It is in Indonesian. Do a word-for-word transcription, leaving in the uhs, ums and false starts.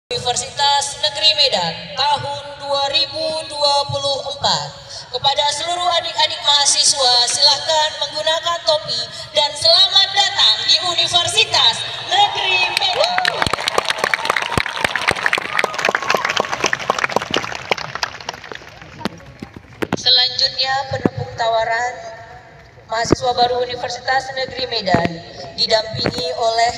Universitas Negeri Medan tahun dua ribu dua puluh empat. Kepada seluruh adik-adik mahasiswa, silahkan menggunakan topi dan selamat datang di Universitas Negeri Medan. Selanjutnya penepuk tawaran mahasiswa baru Universitas Negeri Medan didampingi oleh